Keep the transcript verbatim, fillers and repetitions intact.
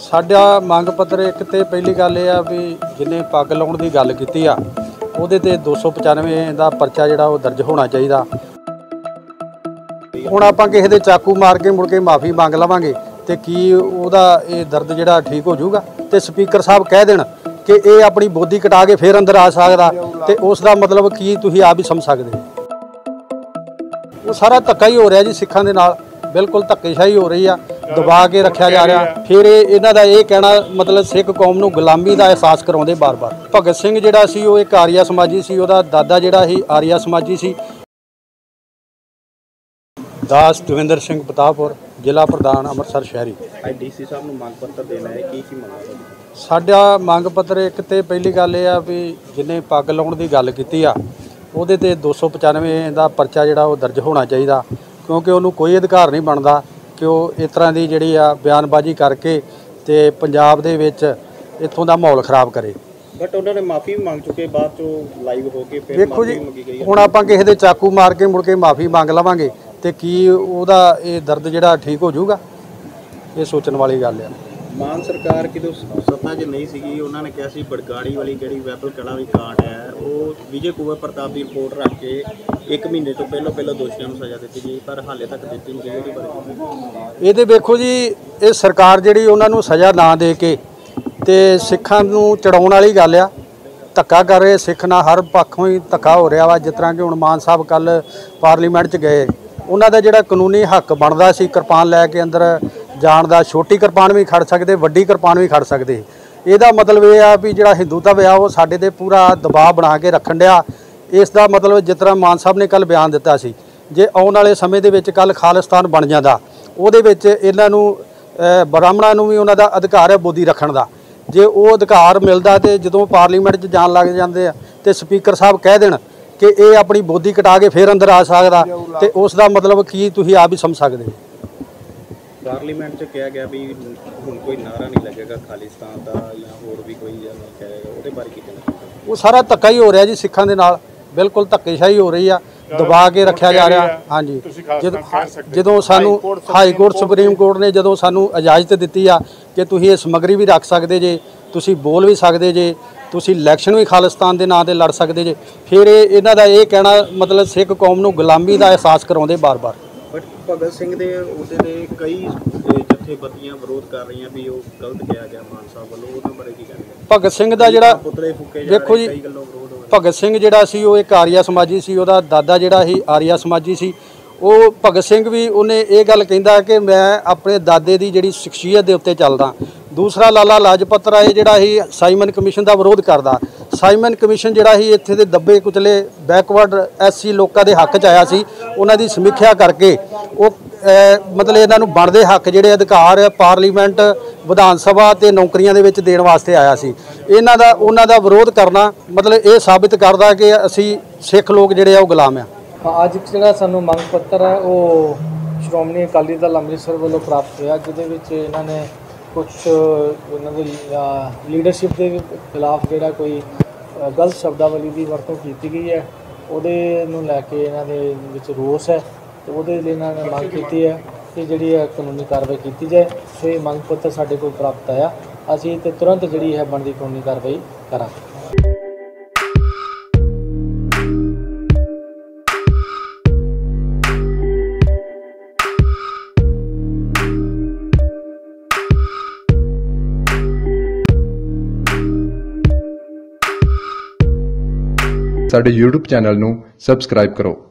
साडा मंग पत्र एक तो पहली गल ये आ भी जिन्हें पग लाउण की गल की आ उहदे ते दो सौ पचानवे का परचा जिहड़ा वो दर्ज होना चाहिए। हुण आपां किसी दे चाकू मार के मुड़ के माफ़ी मंग लवांगे तो की उहदा ये दर्द जिहड़ा ठीक हो जाऊगा। तो स्पीकर साहब कह देण कि ये अपनी बोधी कटा के फिर अंदर आ सकदा ते उस दा मतलब की तुसीं आप ही समझ सकदे। वो सारा धक्का ही हो रहा जी सिखां दे नाल, बिल्कुल धक्केशाही हो रही है, दबा के रखा जा रहा। फिर इन्हां दा ये कहना मतलब सिख कौम नूं गुलामी का एहसास कराउंदे बार बार। भगत सिंह जिहड़ा सी वो एक आर्या समाजी सी, उहदा दादा जिहड़ा सी आर्या समाजी सी। दास दविंदर सिंह पतापुर जिला प्रधान अमृतसर शहरी। डी सी साहब नूं मंग पत्र देना है की की मंग? साडा मंग पत्र एक तो पहली गल ये आ भी जिन्हें पग लाउण की गल की आ उहदे ते दो सौ पचानवे का परचा जिहड़ा वो दर्ज होना चाहिए, क्योंकि उन्होंने कोई अधिकार नहीं बनता कि वो इस तरह की जिहड़ी आ बयानबाजी करके ते पंजाब दे विच इत्थों दा माहौल खराब करे। बट उन्होंने माफ़ी भी मंग चुके, बाद चो लाइव हो के फिर देखो जी हुण आपां किसी दे चाकू मार के मुड़ के माफ़ी मंग लवांगे तो की उहदा ये दर्द जिहड़ा ठीक हो जाऊगा, ये सोचण वाली गल है। मान सरकार की तो सत्ता च नहीं सी, उन्होंने कहा सी बड़गाड़ी वाली जी वैपल कड़ा वाली कांड है वो विजय कुंवर प्रताप की रिपोर्ट रख के एक महीने तो पहलों पहलों दोषियों को सज़ा दी गई, पर हाले तक दी नहीं गई। ये देखो जी ये सरकार जिहड़ी उन्होंने सज़ा ना दे के ते सिखां नूं चढ़ाउण वाली गल आ, धक्का कर रहे सिख नाल हर पक्षों ही धक्का हो रहा वा। जिस तरह कि हुण मान साहब कल पार्लीमेंट च गए, उन्हों का जिहड़ा कानूनी हक बनता सी किरपान लैके अंदर जाण दा, छोटी किरपान भी खड़ सकते, वड्डी किरपान भी खड़ सकते। इहदा मतलब ये आ भी जिहड़ा हिंदूत्व आ वो साडे ते पूरा दबाव बना के रखण दिया। इसका मतलब जिस तरह मान साहब ने कल बयान दिता सी, जे आउण वाले समय दे विच कल खालिस्तान बन जांदा उहदे विच इन्हां नूं ब्राह्मणां नूं भी उन्हां दा अधिकार है बोधी रखण दा। जे वो अधिकार मिलदा ते जदों पार्लीमेंट च जाण लग जांदे आ ते स्पीकर साहब कह देण कि ये अपनी बोधी कटा के फिर अंदर आ सकदा ते उस दा मतलब की तुसीं आप ही समझ सकदे। पार्लीमेंट च कहा गया भी हुण कोई नारा नहीं लगेगा खालिस्तान का या होर भी कोई कहेगा, उहदे बारे की कहना? वो सारा धक्का ही हो रहा जी सिखां दे नाल, बिल्कुल धक्केशाही हो रही है, दबा के रखा जा रहा। हाँ जी जदों सानू हाई कोर्ट सुप्रीम कोर्ट ने जदों सानू इजाजत दित्ती आ कि तुसीं ये समगरी भी रख सकते जे, तुसीं बोल भी सकते जे, तुसीं इलैक्शन भी खालिस्तान के नाम से लड़ सकते जे, फिर इन्हां दा ये कहना मतलब सिख कौम नूं गुलामी का एहसास कराउंदे बार बार। बट भगत सिंह दे उहदे दे कई जथेबंदियां विरोध कर रही भी वो गलत किया गया मान साहब वालों, उहदे बारे की कहंदे? भगत सिंह दा जिहड़ा देखो जी भगत सिंह जिहड़ा सी वो एक आर्या समाजी सी, उहदा दादा जिहड़ा सी आर्या समाजी सी। वो भगत सिंह भी उन्हें ये गल कहंदा कि मैं अपने दादे की जिहड़ी शख्सियत के उत्ते चलदा। दूसरा लाला लाजपत राय जिहड़ा ही साइमन कमीशन का विरोध करदा। साइमन कमीशन जिहड़ा ही इत्थे दे दबे कुचले बैकवर्ड एस सी लोगों के हक च आया सी, उन्हां दी समीक्षा करके वो मतलब इन्हां नूं बनदे हक जिहड़े अधिकार पार्लीमेंट विधान सभा ते नौकरियां दे विच देण वास्ते आया सी। इन्हां दा उन्हां दा विरोध करना मतलब ये साबित करदा कि असीं सिख लोग जिहड़े आ वो गुलाम आ। अज जिहड़ा सानूं मंग पत्र है वो श्रोमणी अकाली दल अमृतसर वालों प्राप्त होया, जिहदे विच इन्हां ने कुछ इन्हां दी लीडरशिप के खिलाफ जिहड़ा कोई गलत शब्दावली की वरतों की गई है, उहदे नूं लैके इन्हां दे विच रोस है। तो उहदे लई इन्हां ने मंग कीती है कि जिहड़ी कानूनी कार्रवाई की जाए। सो ये मंग पत्र साडे कोल प्राप्त आया, असीं ते तुरंत जिहड़ी है बनदी कानूनी कार्रवाई करांगे। साडे यूट्यूब चैनल नूं सबसक्राइब करो।